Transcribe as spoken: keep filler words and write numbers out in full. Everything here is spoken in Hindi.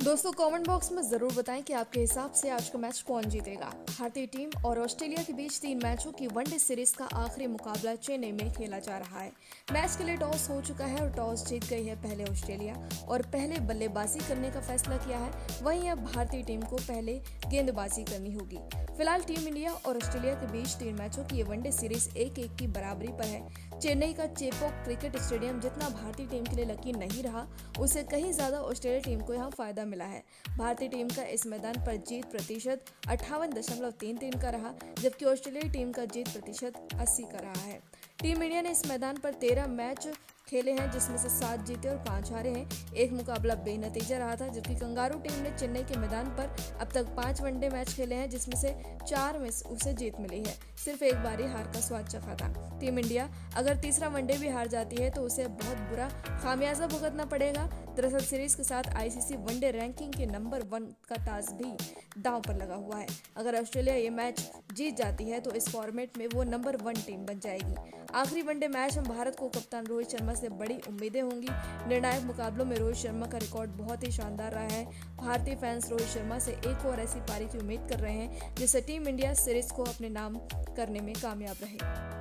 दोस्तों कमेंट बॉक्स में जरूर बताएं कि आपके हिसाब से आज का मैच कौन जीतेगा। भारतीय टीम और ऑस्ट्रेलिया के बीच तीन मैचों की वनडे सीरीज का आखिरी मुकाबला चेन्नई में खेला जा रहा है। मैच के लिए टॉस हो चुका है और टॉस जीत गई है पहले ऑस्ट्रेलिया और पहले बल्लेबाजी करने का फैसला किया है। वहीं अब भारतीय टीम को पहले गेंदबाजी करनी होगी। फिलहाल टीम इंडिया और ऑस्ट्रेलिया के बीच तीन मैचों की ये वनडे सीरीज एक एक की बराबरी पर है। चेन्नई का चेपॉक क्रिकेट स्टेडियम जितना भारतीय टीम के लिए लकी नहीं रहा, उससे कहीं ज्यादा ऑस्ट्रेलिया टीम को यहाँ फायदा मिला है। भारतीय टीम का इस मैदान पर जीत प्रतिशत अट्ठावन दशमलव तीन तीन का रहा, जबकि ऑस्ट्रेलियाई टीम का जीत प्रतिशत अस्सी का रहा है। टीम इंडिया ने इस मैदान पर तेरह मैच खेले हैं, जिसमें से सात जीते और पांच हारे हैं। एक मुकाबला बेनतीजा रहा था, जबकि कंगारू टीम ने चेन्नई के मैदान पर अब तक पांच वनडे मैच खेले हैं, जिसमें से चार में उसे जीत मिली है। सिर्फ एक बार ही हार का स्वाद चखा था। टीम इंडिया अगर तीसरा वनडे भी हार जाती है तो उसे बहुत बुरा खामियाजा भुगतना पड़ेगा। दरअसल सीरीज के साथ आईसीसी वनडे रैंकिंग के नंबर वन का ताज भी दांव पर लगा हुआ है। अगर ऑस्ट्रेलिया ये मैच जीत जाती है तो इस फॉर्मेट में वो नंबर वन टीम बन जाएगी। आखिरी वनडे मैच में भारत को कप्तान रोहित शर्मा से बड़ी उम्मीदें होंगी। निर्णायक मुकाबलों में रोहित शर्मा का रिकॉर्ड बहुत ही शानदार रहा है। भारतीय फैंस रोहित शर्मा से एक और ऐसी पारी की उम्मीद कर रहे हैं जिससे टीम इंडिया सीरीज को अपने नाम करने में कामयाब रहे।